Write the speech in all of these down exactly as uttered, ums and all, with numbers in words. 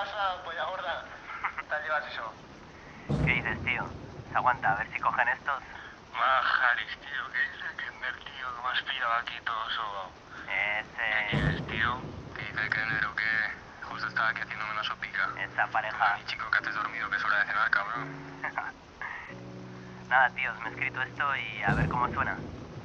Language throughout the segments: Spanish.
pasa, polla gorda? ¿Qué tal llevas eso? ¿Qué dices, tío? Se aguanta, a ver si cogen estos. Majaris, tío, ¿qué dice Kender, tío? Que me has pillado aquí todo sobao. Ese... ¿Qué quieres, tío? ¿Qué dice Kender o qué? Justo estaba aquí haciéndome una sopica. Esa pareja... Ay, chico, que haces dormido, que es hora de cenar, cabrón. Nada, tíos, me he escrito esto y a ver cómo suena.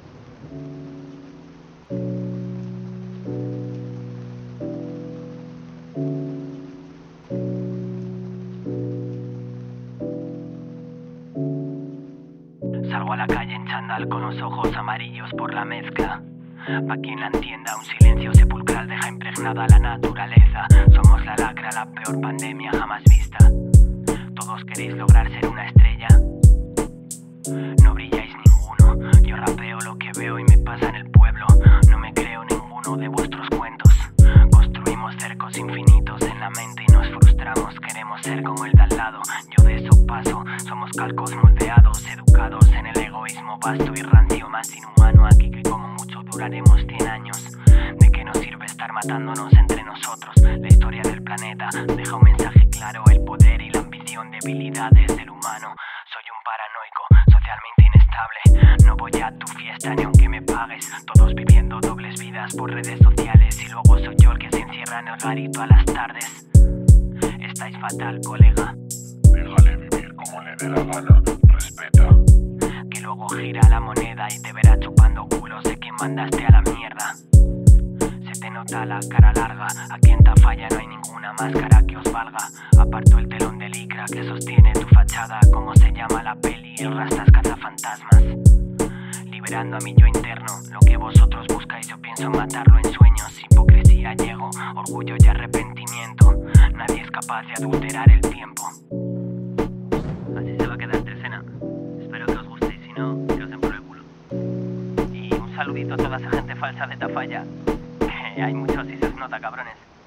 Salgo a la calle en chándal con los ojos amarillos por la mezcla. Pa' quien la entienda, un silencio sepulcral deja impregnada la naturaleza. Somos la lacra, la peor pandemia jamás vista. Todos queréis lograr ser una estrella. No brilláis ninguno. Yo rapeo lo que veo y me pasa en el pueblo. No me creo ninguno de vuestros cuentos. Construimos cercos infinitos en la mente y nos frustramos. Queremos ser como el de al lado. Yo de eso paso. Somos calcos moldeados, educados en el egoísmo vasto y rancio, más inhumano aquí que como mucho duraremos cien años. ¿De qué nos sirve estar matándonos entre nosotros? La historia del planeta deja un mensaje claro. El poder y la ambición, debilidades del humano. Soy un paranoico, socialmente inestable. No voy a tu fiesta ni aunque me pagues. Todos viviendo dobles vidas por redes sociales. Y luego soy yo el que se encierra en el garito a las tardes. Estáis fatal, colega. Déjale vivir como le dé la gana, respeta. Que luego gira la moneda y te verá chupando culos de quien mandaste a la mierda. Se te nota la cara larga, aquí en Tafalla no hay ninguna máscara que os valga. Aparto el telón de licra que sostiene tu fachada. ¿Cómo se llama la peli? El Rastas cazafantasmas. Liberando a mi yo interno, lo que vosotros buscáis yo pienso matarlo en sueños. Hipocresía llego, orgullo y arrepentimiento. Nadie es capaz de adulterar el tiempo. Así se va a quedar Tresena. Espero que os guste y si no, que os den por el culo. Y un saludito a toda esa gente falsa de Tafalla. Que hay muchos y se os nota, cabrones.